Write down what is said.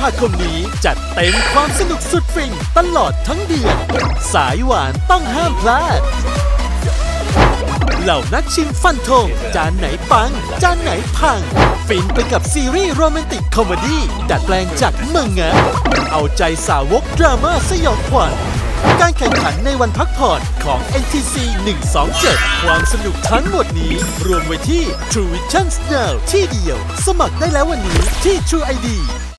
าคมนี้จัดเต็มความสนุกสุดฟินตลอดทั้งเดือนสายหวานต้องห้ามพลาดเหล่านักชิมฟันธงจานไหนปังจานไหนพังฟินไปกับซีรีส์โรแมนติกคอมเมดี้ดัดแปลงจากมังงะเอาใจสาวกดราม่าสยองขวัญการแข่งขันในวันพักผ่อนของ NTC 127 ความสนุกทั้งหมดนี้รวมไว้ที่ True Vision Now ที่เดียวสมัครได้แล้ววันนี้ที่ True ID